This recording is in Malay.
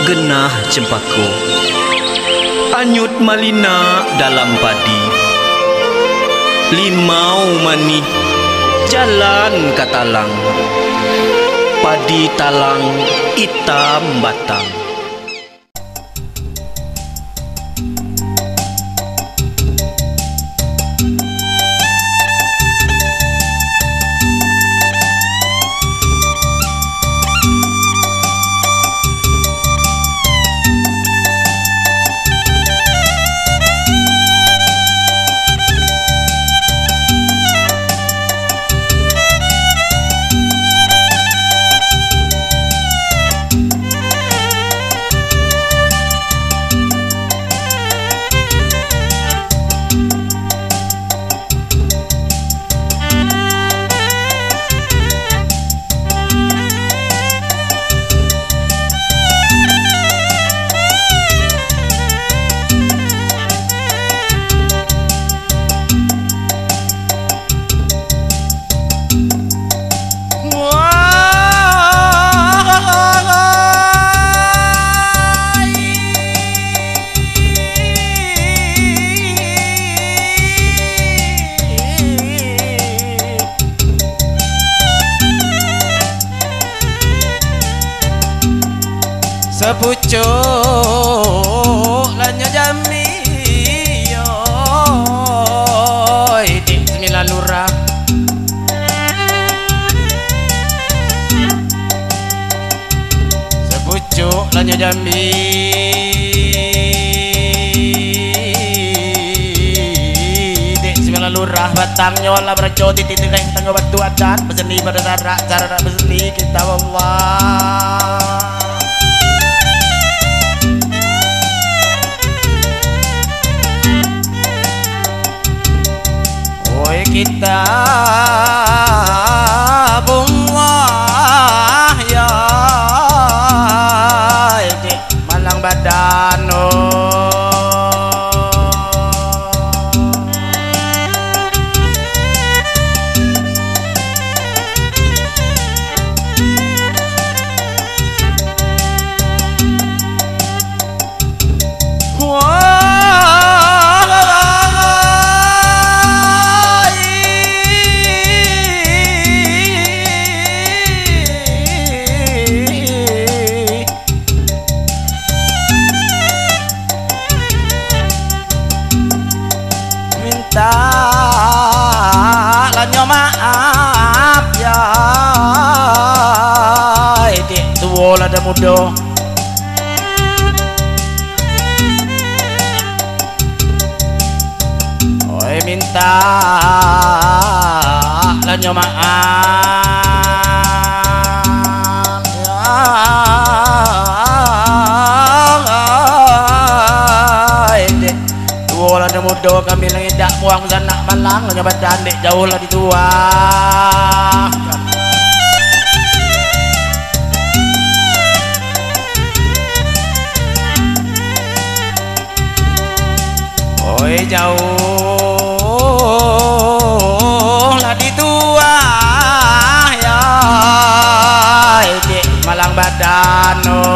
genah cempako, anyut malina dalam padi, limau manih jalan katalang, padi talang hitam batang. Sepucuk lanyo jami yoi di 9 lurah sepucuk lanyo jami di 9 lurah batang nyola berjo titik reng tangga batu adat berseni pada cara berseni kita Allah. Kita bungwah ya di malang badan lanyo maaf ya ide tua lada muda oi minta lanyo maaf ya ide tua lada muda kami lagi dak muang sanak malang lanyo badan dek jauh lah ditua. Oi jauh lah ditua ya dek malang badan